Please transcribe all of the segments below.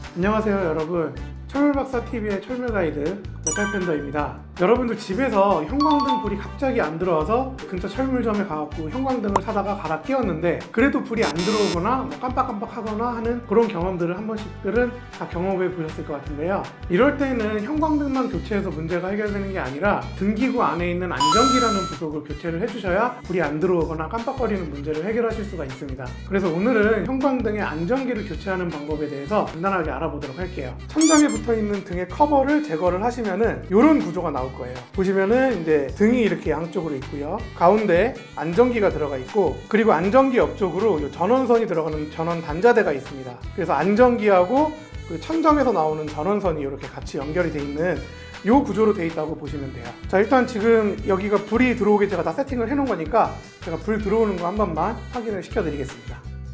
안녕하세요 여러분, 철물박사TV의 철물가이드 메탈팬더입니다. 여러분들 집에서 형광등 불이 갑자기 안 들어와서 근처 철물점에 가갖고 형광등을 사다가 갈아 끼웠는데 그래도 불이 안 들어오거나 뭐 깜빡깜빡 하거나 하는 그런 경험들을 한 번씩들은 다 경험해 보셨을 것 같은데요. 이럴 때는 형광등만 교체해서 문제가 해결되는 게 아니라 등기구 안에 있는 안전기라는 부속을 교체를 해주셔야 불이 안 들어오거나 깜빡거리는 문제를 해결하실 수가 있습니다. 그래서 오늘은 형광등의 안전기를 교체하는 방법에 대해서 간단하게 알아보도록 할게요. 천장에 붙어있는 등의 커버를 제거를 하시면은 이런 구조가 나올 거예요. 보시면은 이제 등이 이렇게 양쪽으로 있고요. 가운데 안전기가 들어가 있고, 그리고 안전기 옆쪽으로 전원선이 들어가는 전원 단자대가 있습니다. 그래서 안전기하고 그 천정에서 나오는 전원선이 이렇게 같이 연결이 돼 있는 이 구조로 돼 있다고 보시면 돼요. 자, 일단 지금 여기가 불이 들어오게 제가 다 세팅을 해 놓은 거니까 제가 불 들어오는 거 한 번만 확인을 시켜 드리겠습니다.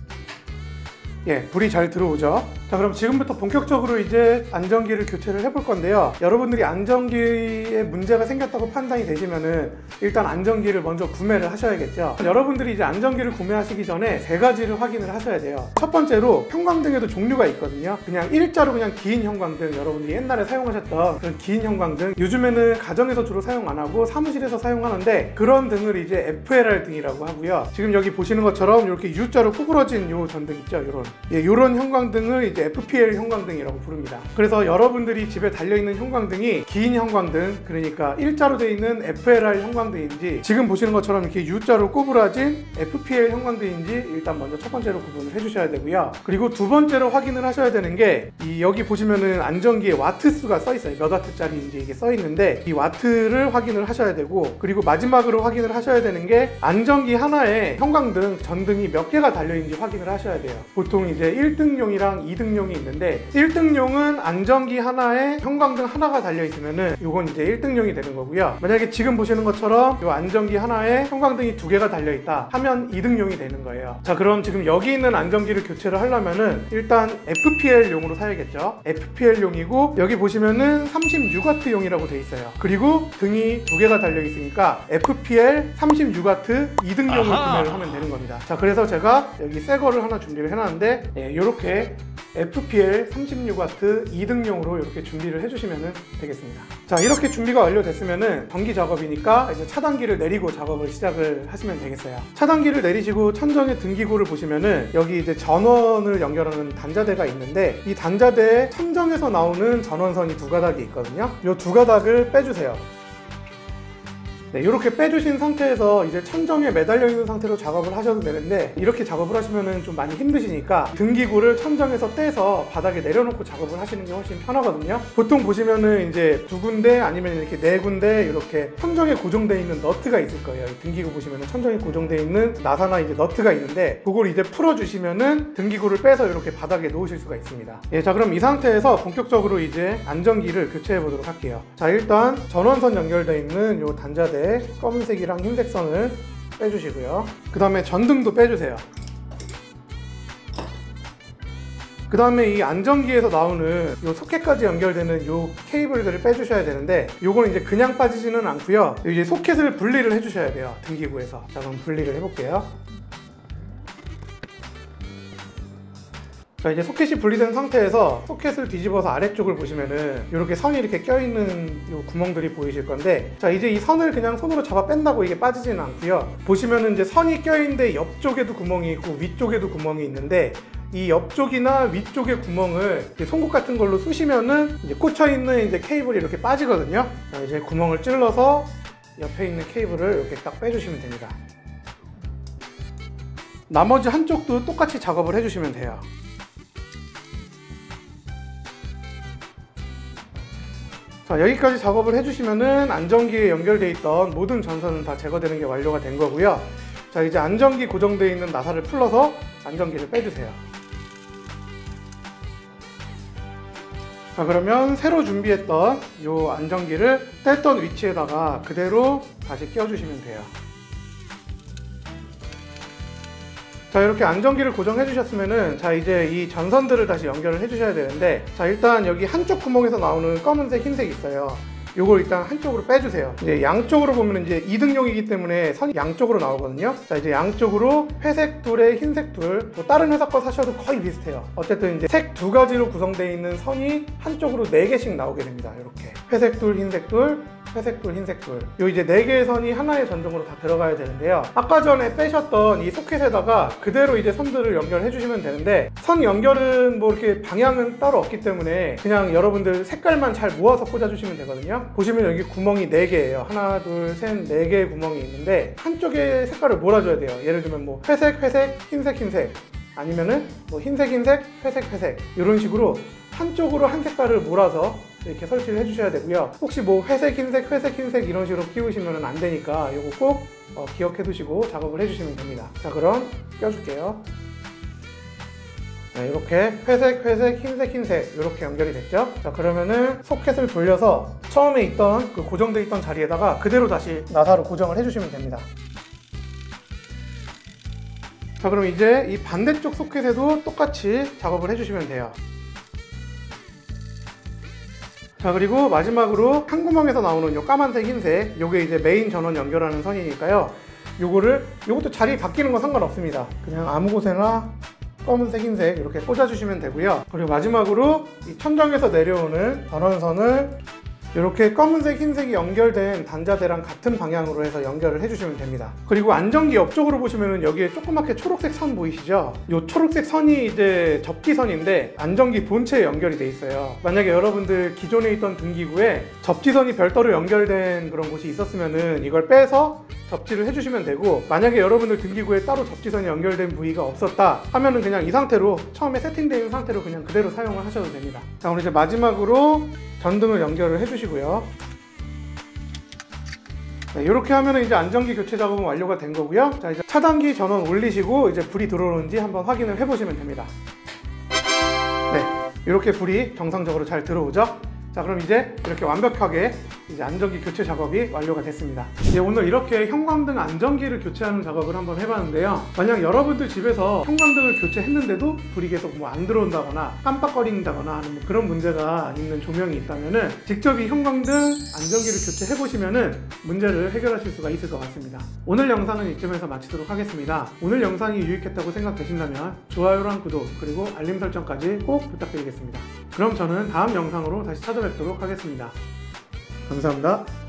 예, 불이 잘 들어오죠. 자, 그럼 지금부터 본격적으로 이제 안전기를 교체를 해볼 건데요. 여러분들이 안전기에 문제가 생겼다고 판단이 되시면은 일단 안전기를 먼저 구매를 하셔야겠죠. 여러분들이 이제 안전기를 구매하시기 전에 세 가지를 확인을 하셔야 돼요. 첫 번째로 형광등에도 종류가 있거든요. 그냥 일자로 그냥 긴 형광등, 여러분들이 옛날에 사용하셨던 그런 긴 형광등, 요즘에는 가정에서 주로 사용 안 하고 사무실에서 사용하는데 그런 등을 이제 FLR 등이라고 하고요. 지금 여기 보시는 것처럼 이렇게 U자로 구부러진 요 전등 있죠, 요런 형광등을 이제 FPL 형광등이라고 부릅니다. 그래서 여러분들이 집에 달려있는 형광등이 긴 형광등, 그러니까 일자로 되어 있는 FLR 형광등인지 지금 보시는 것처럼 이렇게 U자로 구부러진 FPL 형광등인지 일단 먼저 첫 번째로 구분을 해주셔야 되고요. 그리고 두 번째로 확인을 하셔야 되는 게 여기 보시면은 안전기에 와트수가 써 있어요. 몇 와트짜리인지 이게 써 있는데 이 와트를 확인을 하셔야 되고, 그리고 마지막으로 확인을 하셔야 되는 게 안전기 하나에 형광등 전등이 몇 개가 달려있는지 확인을 하셔야 돼요. 보통 이제 1등용이랑 2등용이 있는데 1등용은 안전기 하나에 형광등 하나가 달려있으면은 이건 이제 1등용이 되는 거고요. 만약에 지금 보시는 것처럼 이 안전기 하나에 형광등이 2개가 달려있다 하면 2등용이 되는 거예요. 자, 그럼 지금 여기 있는 안전기를 교체를 하려면은 일단 FPL용으로 사야겠죠. FPL용이고 여기 보시면은 36W용이라고 돼 있어요. 그리고 등이 2개가 달려있으니까 FPL 36W 2등용을 구매를 하면 되는 겁니다. 자, 그래서 제가 여기 새 거를 하나 준비를 해놨는데 이렇게 FPL 36W 2등용으로 이렇게 준비를 해주시면 되겠습니다. 자, 이렇게 준비가 완료됐으면은 전기 작업이니까 이제 차단기를 내리고 작업을 시작을 하시면 되겠어요. 차단기를 내리시고 천정의 등기구를 보시면은 여기 이제 전원을 연결하는 단자대가 있는데 이 단자대에 천정에서 나오는 전원선이 두 가닥이 있거든요. 이 두 가닥을 빼주세요. 네, 이렇게 빼주신 상태에서 이제 천정에 매달려 있는 상태로 작업을 하셔도 되는데 이렇게 작업을 하시면 좀 많이 힘드시니까 등기구를 천정에서 떼서 바닥에 내려놓고 작업을 하시는 게 훨씬 편하거든요. 보통 보시면은 이제 2군데 아니면 이렇게 4군데 이렇게 천정에 고정되어 있는 너트가 있을 거예요. 이 등기구 보시면은 천정에 고정되어 있는 나사나 이제 너트가 있는데 그걸 이제 풀어주시면은 등기구를 빼서 이렇게 바닥에 놓으실 수가 있습니다. 예, 자, 그럼 이 상태에서 본격적으로 이제 안전기를 교체해 보도록 할게요. 자, 일단 전원선 연결되어 있는 요 단자대 검은색이랑 흰색 선을 빼주시고요. 그 다음에 전등도 빼주세요. 그 다음에 이 안전기에서 나오는 요 소켓까지 연결되는 요 케이블들을 빼주셔야 되는데 요거는 이제 그냥 빠지지는 않고요. 이제 소켓을 분리를 해주셔야 돼요. 등기구에서. 자, 그럼 분리를 해볼게요. 자, 이제 소켓이 분리된 상태에서 소켓을 뒤집어서 아래쪽을 보시면은 이렇게 선이 이렇게 껴있는 요 구멍들이 보이실 건데, 자, 이제 이 선을 그냥 손으로 잡아 뺀다고 이게 빠지지는 않고요. 보시면은 이제 선이 껴있는데 옆쪽에도 구멍이 있고 위쪽에도 구멍이 있는데 이 옆쪽이나 위쪽의 구멍을 송곳 같은 걸로 쑤시면은 이제 꽂혀있는 이제 케이블이 이렇게 빠지거든요. 자, 이제 구멍을 찔러서 옆에 있는 케이블을 이렇게 딱 빼주시면 됩니다. 나머지 한쪽도 똑같이 작업을 해주시면 돼요. 자, 여기까지 작업을 해주시면은 안전기에 연결되어 있던 모든 전선은 다 제거되는 게 완료가 된 거고요. 자, 이제 안전기 고정되어 있는 나사를 풀러서 안전기를 빼주세요. 자, 그러면 새로 준비했던 이 안전기를 뗐던 위치에다가 그대로 다시 끼워주시면 돼요. 자, 이렇게 안전기를 고정해 주셨으면은 자, 이제 이 전선들을 다시 연결을 해 주셔야 되는데, 자, 일단 여기 한쪽 구멍에서 나오는 검은색 흰색 있어요. 요걸 일단 한쪽으로 빼주세요. 이제 양쪽으로 보면 이제 2등용이기 때문에 선이 양쪽으로 나오거든요. 자, 이제 양쪽으로 회색 둘에 흰색 둘, 뭐 다른 회사 거 사셔도 거의 비슷해요. 어쨌든 이제 색 두 가지로 구성되어 있는 선이 한쪽으로 4개씩 나오게 됩니다. 이렇게 회색 둘, 흰색 둘, 회색 둘, 흰색 둘. 요 이제 4개의 선이 하나의 전등으로 다 들어가야 되는데요. 아까 전에 빼셨던 이 소켓에다가 그대로 이제 선들을 연결해 주시면 되는데, 선 연결은 뭐 이렇게 방향은 따로 없기 때문에 그냥 여러분들 색깔만 잘 모아서 꽂아 주시면 되거든요. 보시면 여기 구멍이 4개예요. 하나, 둘, 셋, 4개의 구멍이 있는데 한쪽에 색깔을 몰아줘야 돼요. 예를 들면 뭐 회색, 회색, 흰색, 흰색, 아니면은 뭐 흰색, 흰색, 회색, 회색, 이런 식으로 한쪽으로 한 색깔을 몰아서 이렇게 설치를 해주셔야 되고요. 혹시 뭐 회색, 흰색, 회색, 흰색 이런 식으로 끼우시면 안 되니까 이거 꼭 기억해 두시고 작업을 해주시면 됩니다. 자, 그럼 껴줄게요. 네, 이렇게 회색, 회색, 흰색, 흰색 이렇게 연결이 됐죠. 자, 그러면은 소켓을 돌려서 처음에 있던 그 고정되어 있던 자리에다가 그대로 다시 나사로 고정을 해주시면 됩니다. 자, 그럼 이제 이 반대쪽 소켓에도 똑같이 작업을 해주시면 돼요. 자, 그리고 마지막으로 한 구멍에서 나오는 요 까만색, 흰색, 요게 이제 메인 전원 연결하는 선이니까요. 요것도 자리 바뀌는 건 상관없습니다. 그냥 아무 곳에나 검은색, 흰색 이렇게 꽂아주시면 되고요. 그리고 마지막으로 이 천정에서 내려오는 전원선을 이렇게 검은색, 흰색이 연결된 단자대랑 같은 방향으로 해서 연결을 해주시면 됩니다. 그리고 안전기 옆쪽으로 보시면 여기에 조그맣게 초록색 선 보이시죠? 이 초록색 선이 이제 접지선인데 안전기 본체에 연결이 돼 있어요. 만약에 여러분들 기존에 있던 등기구에 접지선이 별도로 연결된 그런 곳이 있었으면은 이걸 빼서 접지를 해주시면 되고, 만약에 여러분들 등기구에 따로 접지선이 연결된 부위가 없었다 하면은 그냥 이 상태로 처음에 세팅되어 있는 상태로 그냥 그대로 사용을 하셔도 됩니다. 자, 그럼 이제 마지막으로 전등을 연결을 해주시고요. 네, 이렇게 하면 이제 안전기 교체 작업은 완료가 된 거고요. 자, 이제 차단기 전원 올리시고 이제 불이 들어오는지 한번 확인을 해보시면 됩니다. 네, 이렇게 불이 정상적으로 잘 들어오죠. 자, 그럼 이제 이렇게 완벽하게 이제 안전기 교체 작업이 완료가 됐습니다. 이제 오늘 이렇게 형광등 안전기를 교체하는 작업을 한번 해봤는데요. 만약 여러분들 집에서 형광등을 교체했는데도 불이 계속 뭐 안 들어온다거나 깜빡거린다거나 하는 뭐 그런 문제가 있는 조명이 있다면은 직접 이 형광등 안전기를 교체해보시면은 문제를 해결하실 수가 있을 것 같습니다. 오늘 영상은 이쯤에서 마치도록 하겠습니다. 오늘 영상이 유익했다고 생각되신다면 좋아요랑 구독 그리고 알림 설정까지 꼭 부탁드리겠습니다. 그럼 저는 다음 영상으로 다시 찾아뵙도록 하겠습니다. 감사합니다.